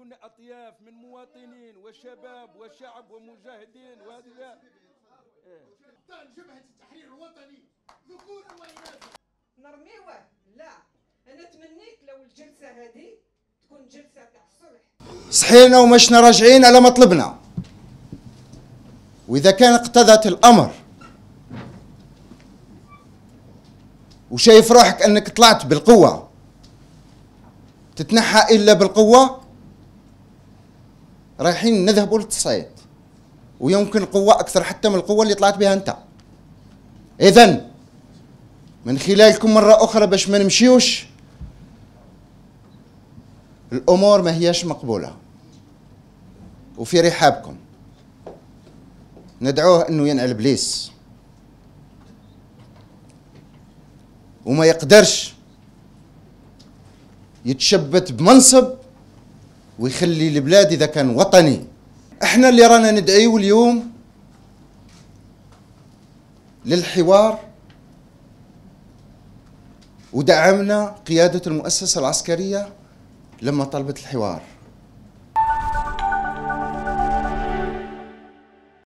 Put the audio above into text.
كنا أطياف من مواطنين وشباب وشعب ومجاهدين وهذا جبهة التحرير الوطني ذكور وإناث نرميوه. لا، أنا تمنيت لو الجلسة هذه تكون جلسة تاع الصلح. صحينا ومشنا راجعين على مطلبنا، وإذا كان اقتضت الأمر وشايف روحك أنك طلعت بالقوة تتنحى إلا بالقوة، رايحين نذهبوا للتصعيد، ويمكن قوة أكثر حتى من القوة اللي طلعت بها أنت. إذن من خلالكم مرة أخرى باش ما نمشيوش، الأمور ما هياش مقبولة وفي رحابكم، ندعوه أنه ينعل إبليس وما يقدرش يتشبت بمنصب ويخلي البلاد إذا كان وطني. احنا اللي رانا ندعيه اليوم للحوار، ودعمنا قيادة المؤسسة العسكرية لما طلبت الحوار.